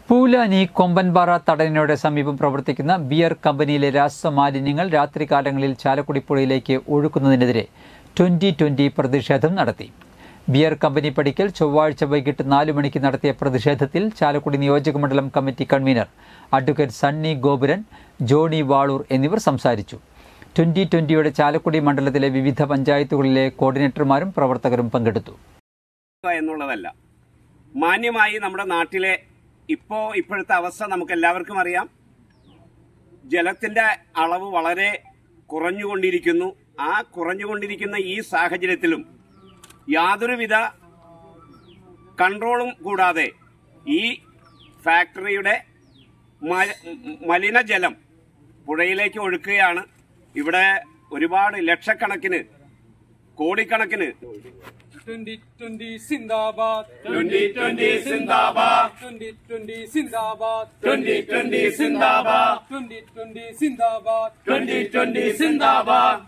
പൂലാനി കൊമ്പൻപാറ തടയണയുടെ സമീപം പ്രവർത്തിക്കുന്ന ബിയർ കമ്പനിയിലെ രാസമാലിന്യങ്ങൾ രാത്രികാലങ്ങളിൽ ചാലക്കുടി പുഴയിലേക്ക് ഒഴുക്കുന്നതിനെതിരെ 2020 പ്രതിഷേധം നടത്തി. ബിയർ കമ്പനി പടിക്കൽ ചൊവ്വാഴ്ച വൈകിട്ട് 4 മണിക്ക് നടത്തിയ പ്രതിഷേധത്തിൽ ചാലക്കുടി നിയോജകമണ്ഡലം committee convener advocate Sunny Gopuran, Johny Valoor എന്നിവർ സംസാരിച്ചു. 2020യുടെ ചാലക്കുടി മണ്ഡലത്തിലെ വിവിധ പഞ്ചായത്തുകളിലെ കോർഡിനേറ്റർമാരും പ്രവർത്തകരും പങ്കെടുത്തു. എന്നുള്ളതല്ല, മാന്യമായി നമ്മുടെ നാട്ടിലെ ഇപ്പോഴത്തെ അവസ്ഥ നമുക്ക് എല്ലാവർക്കും അറിയാം. ജലത്തിന്റെ അളവ് വളരെ കുറഞ്ഞുകൊണ്ടിരിക്കുന്നു. ആ കുറഞ്ഞുകൊണ്ടിരിക്കുന്ന ഈ സാഹചര്യത്തിലും യാതൊരുവിധ കൺട്രോളും കൂടാതെ ഈ ഫാക്ടറിയുടെ മലിനജലം പുഴയിലേക്ക് ഒഴുക്കുകയാണ്. ഇവിടെ ഒരുപാട് ലക്ഷക്കണക്കിന് കോടിക്കണക്കിന് 2020 സിന്ദാബാദ് 2020 സിന്ദാബാദ് 2020 സിന്ദാബാദ് 2020 സിന്ദാബാദ് 2020 സിന്ദാബാദ് 2020 സിന്ദാബാദ്